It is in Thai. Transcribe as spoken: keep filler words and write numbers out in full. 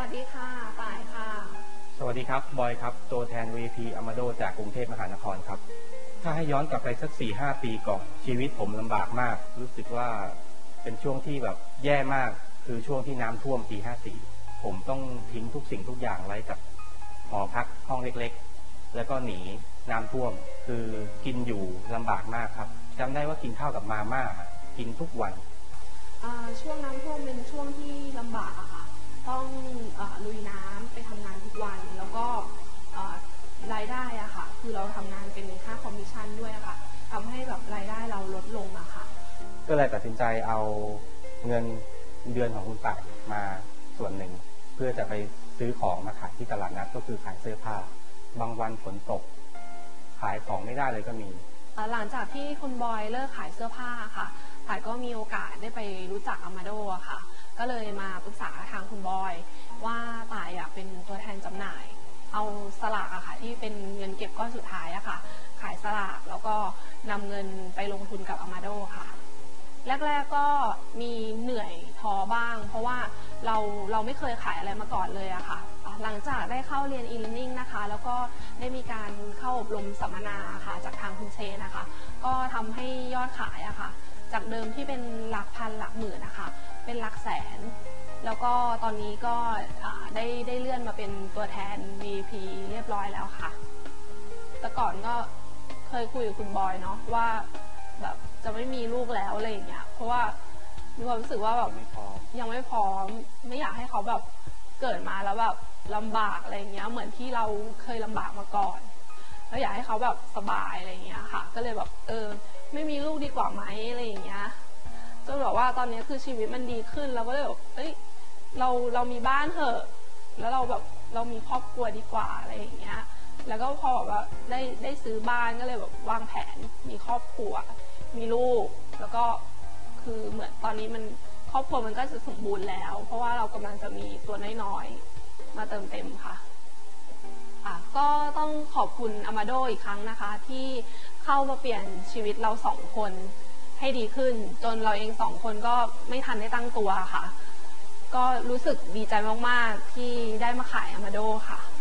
วัสดีค่ะป่ายค่ะสวัสดีครับบอยครับตัวแทน วี พี Amado จากกรุงเทพมหานครครับถ้าให้ย้อนกลับไปสัก สี่ห้า ปีก่อนชีวิตผมลำบากมากรู้สึกว่าเป็นช่วงที่แบบแย่มากคือช่วงที่น้ำท่วมปีห้าสี่ผมต้องทิ้งทุกสิ่งทุกอย่างไว้กับหอพักห้องเล็กๆแล้วก็หนีน้ำท่วมคือกินอยู่ลำบากมากครับจำได้ว่ากินข้าวกับมาม่ากินทุกวันช่วงน้ำท่วมเป็นช่วงที่ลำบากอะค่ะต้องลุยน้ำไปทำงานทุกวันแล้วก็รายได้อะค่ะคือเราทำงานเป็นค่าคอมมิชชั่นด้วยอะค่ะทำให้แบบรายได้เราลดลงอะค่ะก็เลยตัดสินใจเอาเงินเดือนของคุณป่ายมาส่วนหนึ่งเพื่อจะไปซื้อของมาขายที่ตลาดนัดก็คือขายเสื้อผ้าบางวันฝนตกขายของไม่ได้เลยก็มีหลังจากที่คุณบอยเลิกขายเสื้อผ้าค่ะป่ายก็มีโอกาสได้ไปรู้จักอามาโดอะค่ะก็เลยมาปรึกษาทางคุณบอยว่าป่ายอยากเป็นตัวแทนจำหน่ายเอาสลากอะค่ะที่เป็นเงินเก็บก้อนสุดท้ายอะค่ะขายสลากแล้วก็นำเงินไปลงทุนกับอามาโดค่ะแรกๆก็มีเหนื่อยท้อบ้างเพราะว่าเราเราไม่เคยขายอะไรมาก่อนเลยอะค่ะหลังจากได้เข้าเรียน e-learning นะคะแล้วก็ได้มีการเข้าอบรมสัมมนาค่ะจากทางคุณเชนนะคะก็ทำให้ยอดขายอะค่ะจากเดิมที่เป็นหลักพันหลักหมื่นนะคะเป็นหลักแสนแล้วก็ตอนนี้ก็ได้ได้เลื่อนมาเป็นตัวแทน วี พี เรียบร้อยแล้วค่ะแต่ก่อนก็เคยคุยกับคุณบอยเนาะว่าแบบจะไม่มีลูกแล้วอะไรอย่างเงี้ยเพราะว่ามีความรู้สึกว่าแบบยังไม่พร้อมไม่อยากให้เขาแบบเกิดมาแล้วแบบลำบากอะไรอย่างเงี้ยเหมือนที่เราเคยลำบากมาก่อนแล้วอยากให้เขาแบบสบายอะไรอย่างเงี้ยค่ะก็เลยแบบเออไม่มีลูกดีกว่าไหมอะไรอย่างเงี้ยจนแบบว่าตอนนี้คือชีวิตมันดีขึ้นเราก็เลยแบบเอ้ยเราเรามีบ้านเถอะแล้วเราแบบเรามีครอบครัวดีกว่าอะไรอย่างเงี้ยแล้วก็พอแบบว่าได้ได้ซื้อบ้านก็เลยแบบวางแผนมีครอบครัวมีลูกแล้วก็คือเหมือนตอนนี้มันครอบครัวมันก็จะสมบูรณ์แล้วเพราะว่าเรากำลังจะมีตัวน้อยๆมาเติมเต็มค่ะก็ต้องขอบคุณอามาโดอีกครั้งนะคะที่เข้ามาเปลี่ยนชีวิตเราสองคนให้ดีขึ้นจนเราเองสองคนก็ไม่ทันได้ตั้งตัวค่ะก็รู้สึกดีใจมากๆที่ได้มาขายอามาโดค่ะ